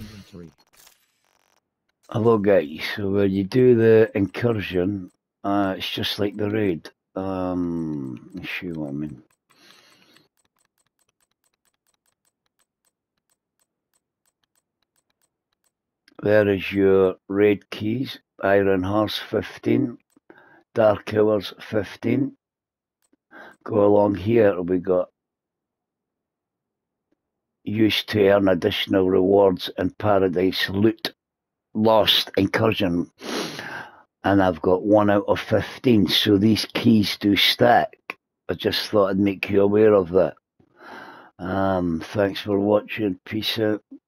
Hello guys, so when you do the incursion, it's just like the raid. Let me show you what I mean. There is your raid keys. Iron Horse 15, Dark Hours 15. Go along here, we got used to earn additional rewards in Paradise Loot, Lost, Incursion. And I've got 1 out of 15, so these keys do stack. I just thought I'd make you aware of that. Thanks for watching. Peace out.